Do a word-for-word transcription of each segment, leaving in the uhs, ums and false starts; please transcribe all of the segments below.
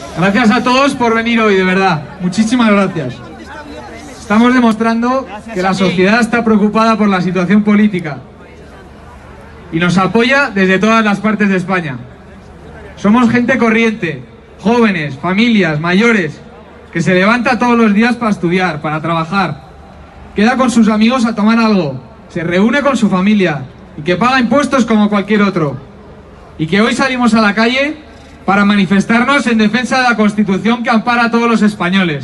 Gracias a todos por venir hoy, de verdad. Muchísimas gracias. Estamos demostrando que la sociedad está preocupada por la situación política y nos apoya desde todas las partes de España. Somos gente corriente, jóvenes, familias, mayores, que se levanta todos los días para estudiar, para trabajar, queda con sus amigos a tomar algo, se reúne con su familia y que paga impuestos como cualquier otro. Y que hoy salimos a la calle para manifestarnos en defensa de la Constitución que ampara a todos los españoles.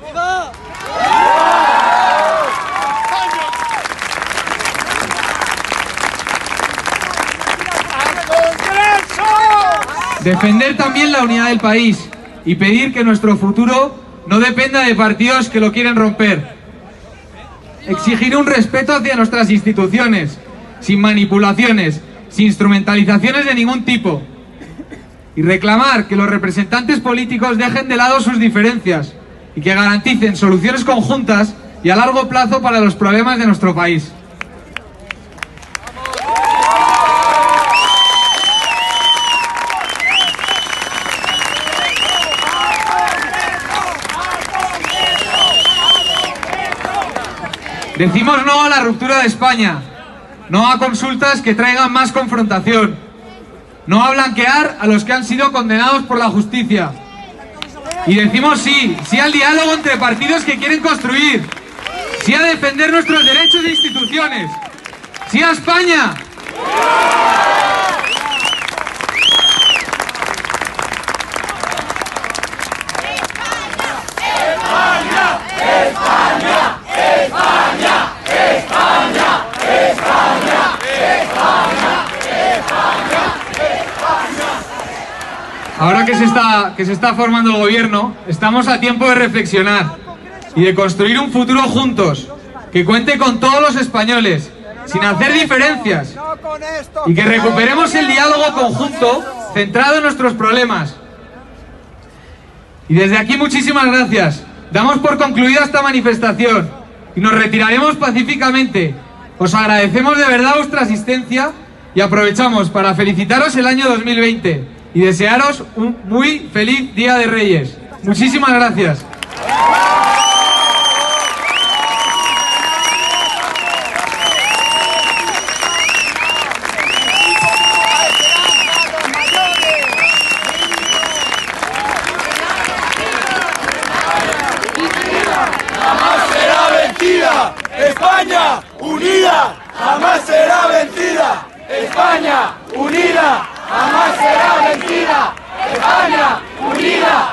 Defender también la unidad del país y pedir que nuestro futuro no dependa de partidos que lo quieren romper. Exigir un respeto hacia nuestras instituciones, sin manipulaciones, sin instrumentalizaciones de ningún tipo. Y reclamar que los representantes políticos dejen de lado sus diferencias y que garanticen soluciones conjuntas y a largo plazo para los problemas de nuestro país. Decimos no a la ruptura de España, no a consultas que traigan más confrontación, no a blanquear a los que han sido condenados por la justicia. Y decimos sí, sí al diálogo entre partidos que quieren construir, sí a defender nuestros derechos e instituciones, sí a España. Ahora que se está, que se está formando el gobierno, estamos a tiempo de reflexionar y de construir un futuro juntos, que cuente con todos los españoles, sin hacer diferencias, y que recuperemos el diálogo conjunto centrado en nuestros problemas. Y desde aquí muchísimas gracias. Damos por concluida esta manifestación y nos retiraremos pacíficamente. Os agradecemos de verdad vuestra asistencia y aprovechamos para felicitaros el año dos mil veinte. Y desearos un muy feliz Día de Reyes. Muchísimas gracias. Jamás será vencida. España unida. Jamás será vencida. España unida. Jamás será vencida. España unida.